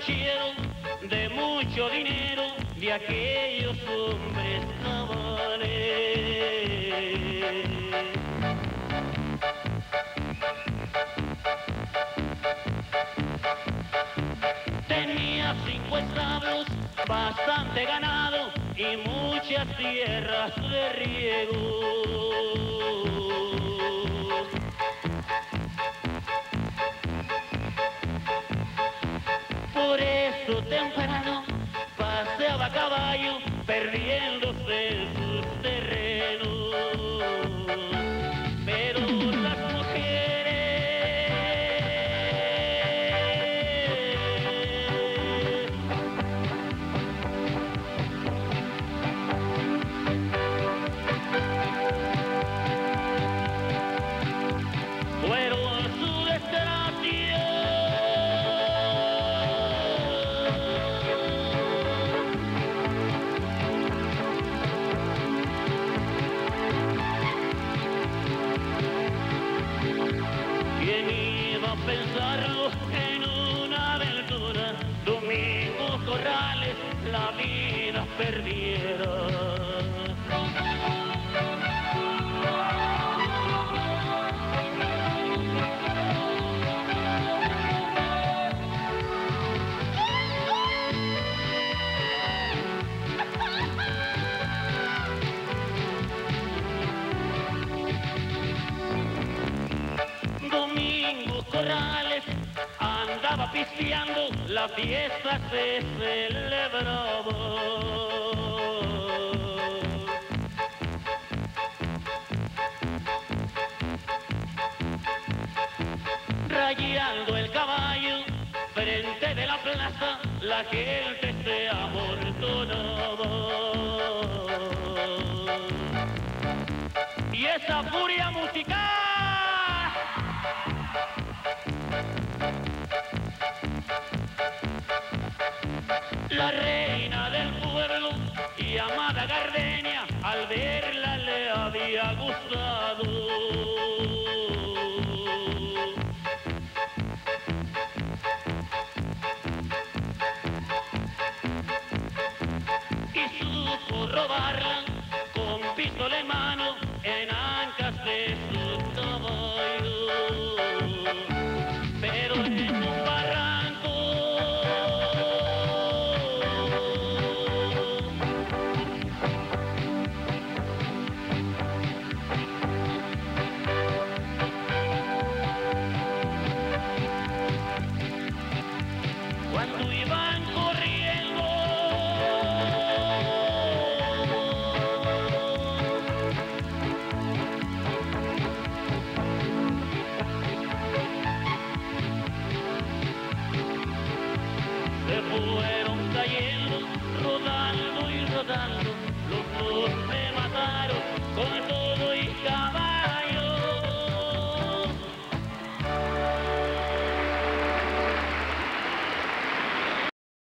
ranchero de mucho dinero, de aquellos hombres cabales. Tenía 5 establos, bastante ganado y muchas tierras de riego. Por eso temprano paseaba a caballo, perdiéndose en sus terrenos. Pero las mujeres fueron su desgracia. ¿Quién iba a pensarlo en una aventura? Domingo Corrales la vida perdiera. Domingo Corrales andaba pisteando, la fiesta se celebraba. Rayando el caballo frente de la plaza, la gente se amontonaba. Y esa furia musical la reina del pueblo, llamada Gardenia, al verla le había gustado. Y supo robarla